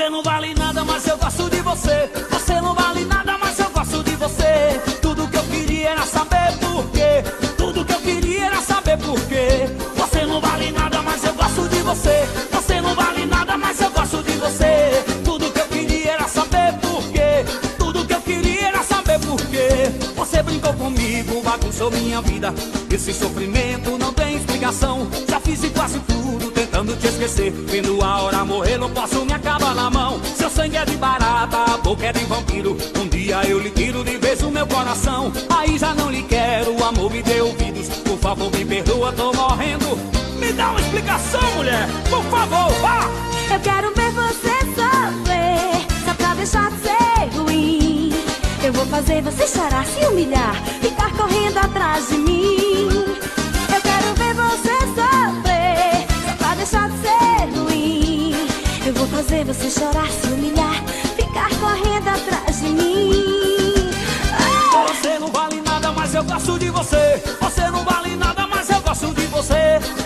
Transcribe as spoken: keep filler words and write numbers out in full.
Você não vale nada, mas eu gosto de você. Você não vale nada, mas eu gosto de você. Tudo que eu queria era saber por quê. Tudo que eu queria era saber por quê. Você não vale nada, mas eu gosto de você. Você não vale nada, mas eu gosto de você. Tudo que eu queria era saber por quê. Tudo que eu queria era saber por quê. Você brincou comigo, bagunçou minha vida. Esse sofrimento não tem explicação. Já fiz de quase tudo tentando te esquecer. Vendo a hora morrer, não posso me acabar na mão. Seu sangue é de barata, a boca é de vampiro. Um dia eu lhe tiro de vez o meu coração. Aí já não lhe quero, o amor me dê ouvidos. Por favor, me perdoa, tô morrendo. Me dá uma explicação, mulher, por favor, vá! Eu quero ver você sofrer, só pra deixar de ser ruim. Eu vou fazer você chorar, se humilhar, ficar correndo atrás de mim. Eu quero ver você sofrer, só pra deixar de ser ruim. Eu vou fazer você chorar, se humilhar, ficar correndo atrás de mim. Ah! Você não vale nada, mas eu gosto de você. Você não vale nada, mas eu gosto de você.